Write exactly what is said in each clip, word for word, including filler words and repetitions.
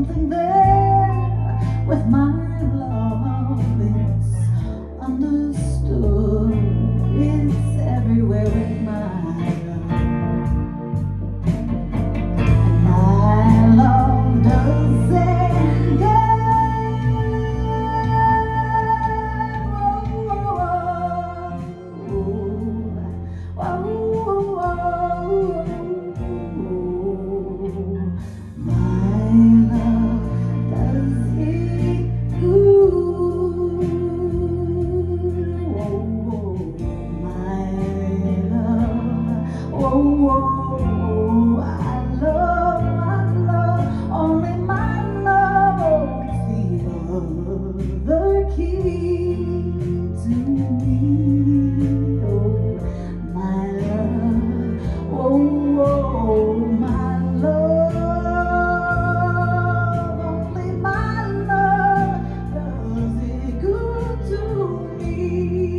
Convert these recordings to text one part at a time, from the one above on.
something there with my love. It's understood, it's everywhere with my love. And my love doesn't go. Oh, I love my love, only my love is the other key to me. Oh, my love, oh, oh, my love, only my love does it good to me.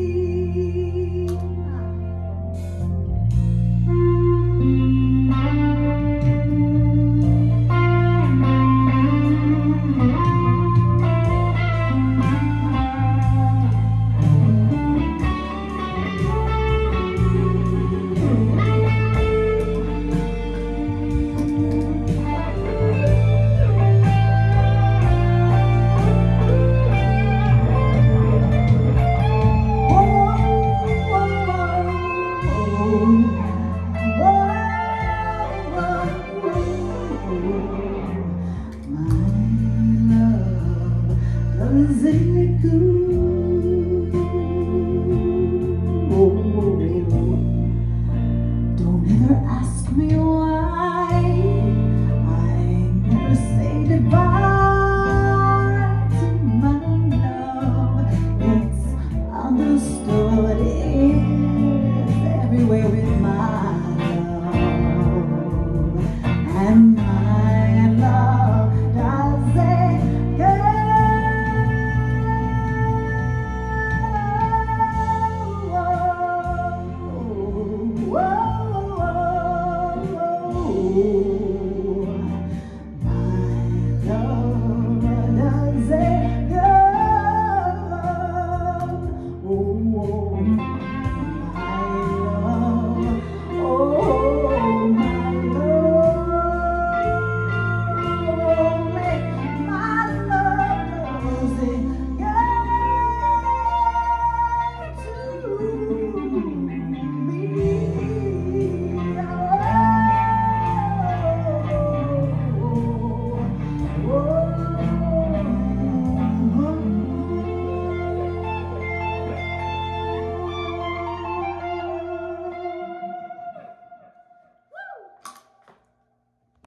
Is it good?